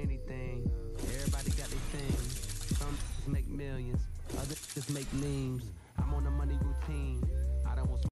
anything. Everybody got their thing. Some make millions, others just make memes. I'm on a money routine. I don't want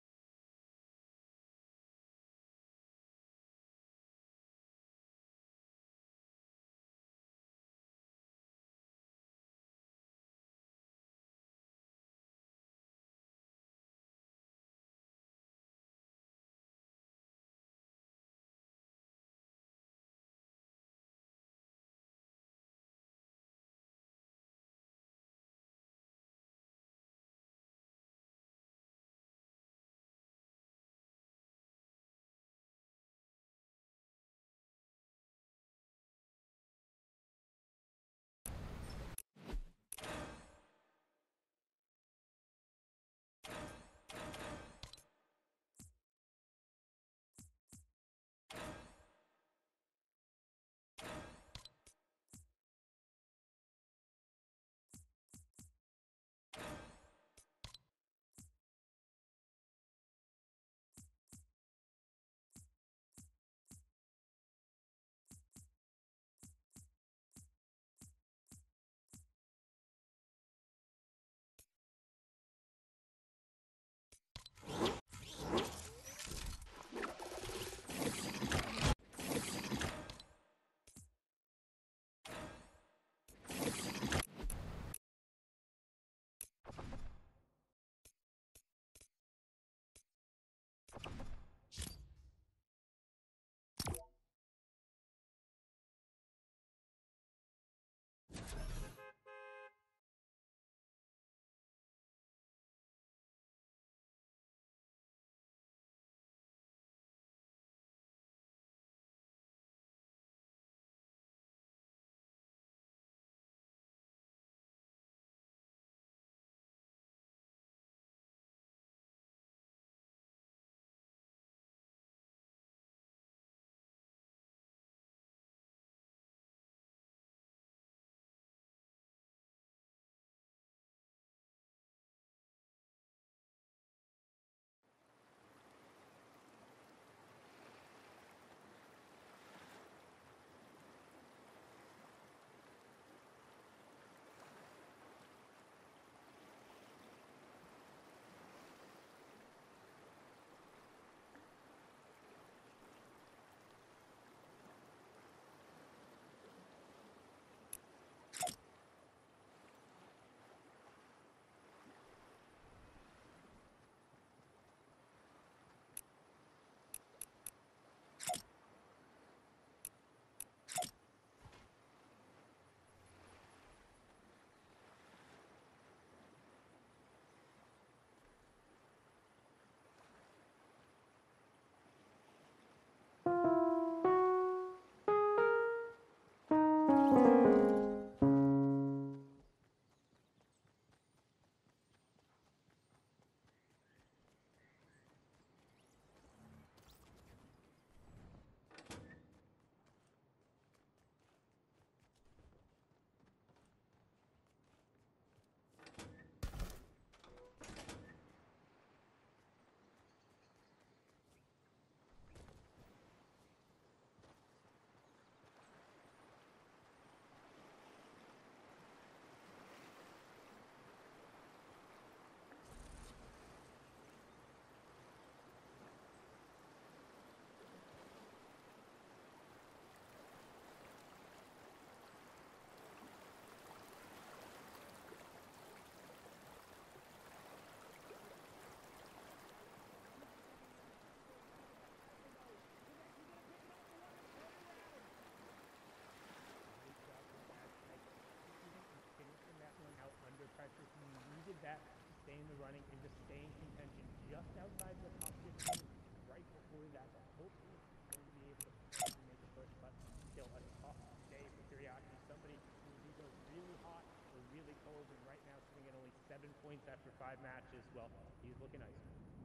that to stay in the running and to stay in contention just outside the top 15 right before that. Hopefully going to be able to make a push, but still a tough day for Kyriaki. Somebody who goes really hot or really cold, and right now sitting at only 7 points after 5 matches. Well, he's looking nice.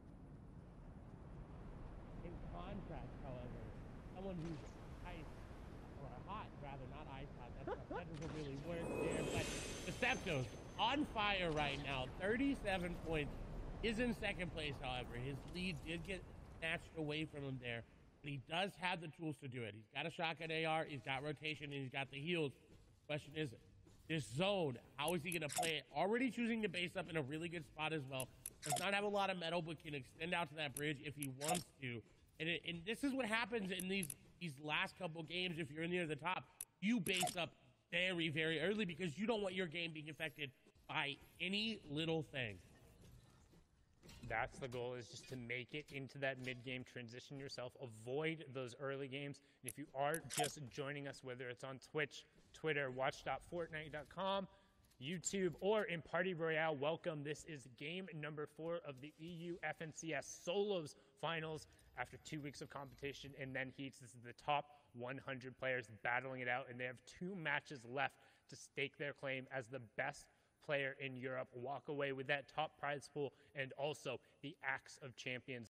In contrast, however, someone who's ice, or hot rather, not ice hot, that doesn't really work there, but Deceptos on fire right now, 37 points, is in second place, however. His lead did get snatched away from him there And he does have the tools to do it. He's got a shotgun AR, he's got rotation, and he's got the heals. Question is, this zone, how is he going to play it? Already choosing to base up in a really good spot as well. Does not have a lot of metal, but can extend out to that bridge if he wants to. And this is what happens in these last couple games. If you're near the top, you base up very, very early because you don't want your game being affected by any little thing. That's the goal, is just to make it into that mid-game, transition yourself, avoid those early games. And if you are just joining us, whether it's on Twitch, Twitter, watch.fortnite.com, YouTube, or in Party Royale, welcome. This is game number 4 of the EU FNCS Solos Finals after 2 weeks of competition and then heats. This is the top 100 players battling it out, and they have 2 matches left to stake their claim as the best player in Europe, walk away with that top prize pool and also the Axe of Champions.